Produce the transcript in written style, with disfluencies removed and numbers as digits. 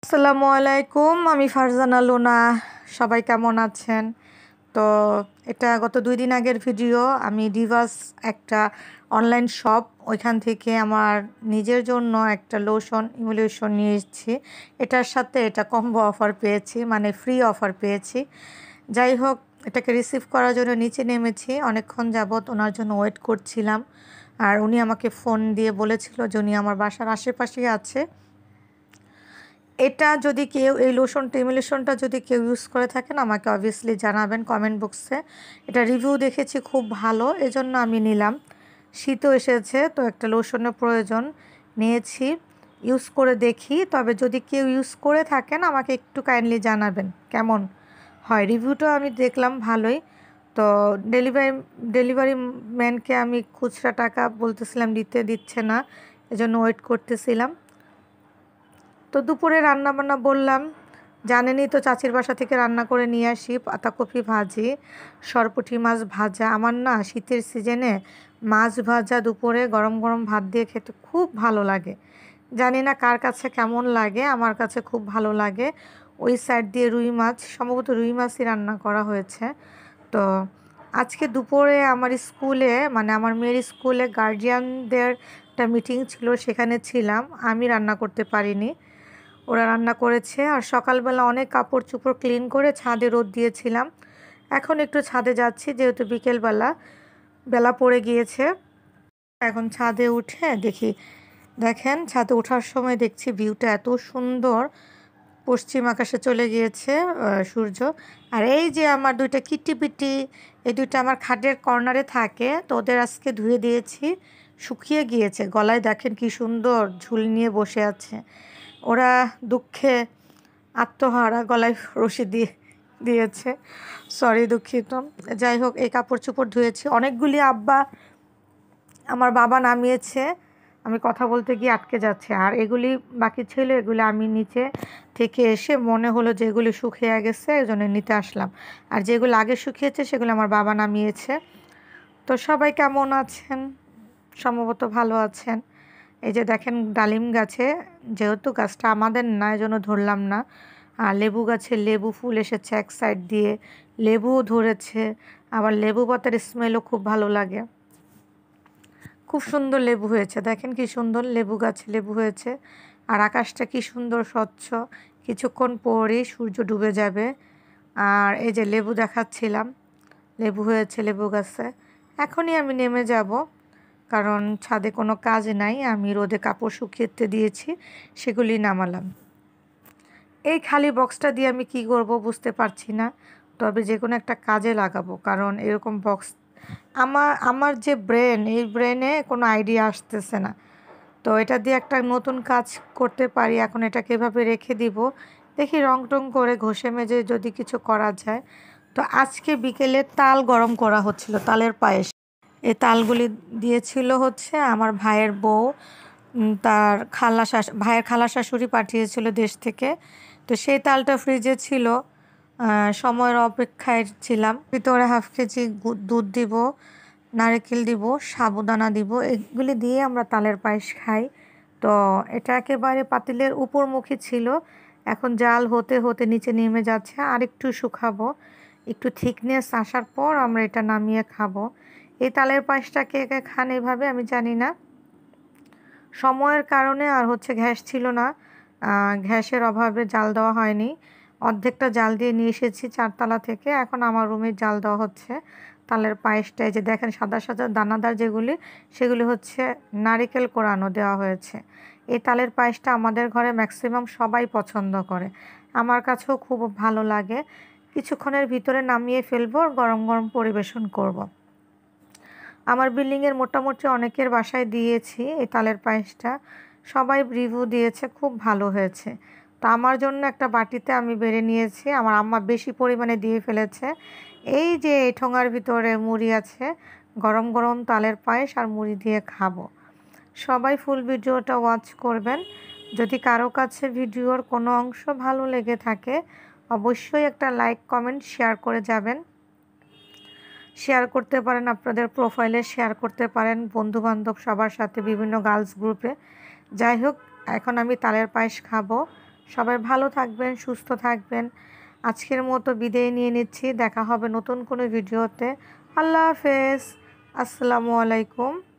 আসসালামু আলাইকুম, আমি ফারজানা লুনা। সবাই কেমন আছেন? তো এটা গত 2 দিন আগের ভিডিও। আমি ডিভাস একটা অনলাইন শপ, ওইখান থেকে আমার নিজের জন্য একটা লোশন ইমুলেশন নিয়ে এসেছি। এটার সাথে এটা কম্বো অফার পেয়েছি, মানে ফ্রি অফার পেয়েছি। যাই হোক, এটাকে রিসিভ করার জন্য নিচে নেমেছি। অনেকক্ষণ যাবৎ ওনার জন্য ওয়েট করছিলাম, আর উনি আমাকে ফোন দিয়ে বলেছিল যে উনি আমার বাসার আশেপাশেই আছে। এটা যদি কেউ এই লোশনটা ইমুলেশনটা যদি কেউ ইউজ করে থাকেন আমাকে অবভিয়াসলি জানাবেন কমেন্ট বক্সে। এটা রিভিউ দেখেছি খুব ভালো, এজন্য আমি নিলাম। শীতও এসেছে, তো একটা লোশনের প্রয়োজন, নিয়েছি। ইউজ করে দেখি, তবে যদি কেউ ইউজ করে থাকেন আমাকে একটু কাইন্ডলি জানাবেন কেমন হয়। রিভিউটাও আমি দেখলাম ভালোই। তো ডেলিভারি ম্যানকে আমি খুচরা টাকা বলতেছিলাম, দিচ্ছে না, এজন্য ওয়েট করতেছিলাম। তো দুপুরে রান্নাবান্না বললাম, জানেনই তো চাচির বাসা থেকে রান্না করে নিয়ে আসি পাতাকপি ভাজি, সরপুঁটি মাছ ভাজা। আমার না শীতের সিজনে মাছ ভাজা দুপুরে গরম গরম ভাত দিয়ে খেতে খুব ভালো লাগে। জানি না কার কাছে কেমন লাগে, আমার কাছে খুব ভালো লাগে। ওই সাইড দিয়ে রুই মাছ, সম্ভবত রুই মাছই রান্না করা হয়েছে। তো আজকে দুপুরে আমার স্কুলে, মানে আমার মেয়ের স্কুলে গার্জিয়ানদের একটা মিটিং ছিল, সেখানে ছিলাম। আমি রান্না করতে পারিনি, ওরা রান্না করেছে। আর সকালবেলা অনেক কাপড় চোপড় ক্লিন করে ছাদে রোদ দিয়েছিলাম। এখন একটু ছাদে যাচ্ছি, যেহেতু বেলা পড়ে গিয়েছে। এখন ছাদে উঠে দেখি, দেখেন ছাদে ওঠার সময় দেখছি ভিউটা এত সুন্দর। পশ্চিম আকাশে চলে গিয়েছে সূর্য। আর এই যে আমার দুইটা কিটিপিটি, এই দুইটা আমার খাটের কর্নারে থাকে, তো ওদের আজকে ধুয়ে দিয়েছি, শুকিয়ে গিয়েছে। গলায় দেখেন কি সুন্দর ঝুল নিয়ে বসে আছে। ওরা দুঃখে আত্মহারা, গলায় রশি দিয়েছে। সরি, দুঃখিত। যাই হোক, এই কাপড় চোপড় ধুয়েছি অনেকগুলি। আমার বাবা নামিয়েছে, আমি কথা বলতে গিয়ে আটকে যাচ্ছে। আর এগুলি বাকি ছিল, এগুলি আমি নিচে থেকে এসে মনে হলো যে এগুলি শুকিয়ে গেছে, এই জন্য নিতে আসলাম। আর যেগুলো আগে শুকিয়েছে সেগুলো আমার বাবা নামিয়েছে। তো সবাই কেমন আছেন? সম্ভবত ভালো আছেন। এই যে দেখেন ডালিম গাছে, যেহেতু গাছটা আমাদের না এজন্য ধরলাম না। আর লেবু গাছে লেবু ফুল এসেছে এক সাইড দিয়ে, লেবুও ধরেছে। আবার লেবু পাতার স্মেলও খুব ভালো লাগে। খুব সুন্দর লেবু হয়েছে, দেখেন কি সুন্দর লেবু গাছে লেবু হয়েছে। আর আকাশটা কি সুন্দর স্বচ্ছ। কিছুক্ষণ পরেই সূর্য ডুবে যাবে। আর এই যে লেবু দেখাচ্ছিলাম, লেবু হয়েছে লেবু গাছে। এখনই আমি নেমে যাব, কারণ ছাদে কোনো কাজ নাই। আমি রোদে কাপড় শুকিয়েতে দিয়েছি, সেগুলি নামালাম। এই খালি বক্সটা দিয়ে আমি কি করব বুঝতে পারছি না, তবে যে কোনো একটা কাজে লাগাবো। কারণ এরকম বক্স, আমার যে ব্রেন, এই ব্রেনে কোনো আইডিয়া আসতেছে না। তো এটা দিয়ে একটা নতুন কাজ করতে পারি। এখন এটাকে এভাবে রেখে দিব, দেখি রং টং করে ঘষে মেজে যদি কিছু করা যায়। তো আজকে বিকেলে তাল গরম করা হচ্ছিল, তালের পায়েস। এই তালগুলি দিয়েছিল হচ্ছে আমার ভাইয়ের বউ, তার ভাইয়ের খালা শাশুড়ি পাঠিয়েছিল দেশ থেকে। তো সেই তালটা ফ্রিজে ছিল, সময়ের অপেক্ষায় ছিলাম। ভিতরে হাফ কেজি দুধ দিব, নারকেল দিব, সাবুদানা দিব, এগুলি দিয়ে আমরা তালের পায়েস খাই। তো এটা একেবারে পাতিলের উপরমুখী ছিল। এখন জাল হতে হতে নিচে নেমে যাচ্ছে, আর একটু শুকাবো। একটু থিকনেস আসার পর আমরা এটা নামিয়ে খাবো। এই তালের পায়েসটা কে কে খান এভাবে আমি জানি না। সময়ের কারণে আর হচ্ছে গ্যাস ছিল না, গ্যাসের অভাবে জাল দেওয়া হয়নি। অর্ধেকটা জাল দিয়ে নিয়ে এসেছি 4তলা থেকে, এখন আমার রুমে জাল দেওয়া হচ্ছে তালের পায়েসটায়। যে দেখেন সাদা সাদা দানাদার যেগুলি, সেগুলি হচ্ছে নারিকেল কোরানো দেওয়া হয়েছে। এই তালের পায়েসটা আমাদের ঘরে ম্যাক্সিমাম সবাই পছন্দ করে, আমার কাছেও খুব ভালো লাগে। কিছুক্ষণের ভিতরে নামিয়ে ফেলবো, গরম গরম পরিবেশন করব। আমার বিল্ডিংয়ের মোটামুটি অনেকের বাসায় দিয়েছি এই তালের পায়েসটা, সবাই রিভিউ দিয়েছে খুব ভালো হয়েছে। তো আমার জন্য একটা বাটিতে আমি বেড়ে নিয়েছি, আমার আম্মা বেশি পরিমাণে দিয়ে ফেলেছে। এই যে এই ঠোঙার ভিতরে মুড়ি আছে, গরম গরম তালের পায়েস আর মুড়ি দিয়ে খাবো। সবাই ফুল ভিডিওটা ওয়াচ করবেন। যদি কারো কাছে ভিডিওর কোনো অংশ ভালো লেগে থাকে অবশ্যই একটা লাইক কমেন্ট শেয়ার করে যাবেন। শেয়ার করতে পারেন আপনাদের প্রোফাইলে, শেয়ার করতে পারেন বন্ধুবান্ধব সবার সাথে, বিভিন্ন গার্লস গ্রুপে। যাই হোক, এখন আমি তালের পায়েস খাবো। সবাই ভালো থাকবেন, সুস্থ থাকবেন। আজকের মতো বিদায় নিয়ে নিচ্ছি। দেখা হবে নতুন কোনো ভিডিওতে। আল্লাহ হাফেজ। আসসালামু আলাইকুম।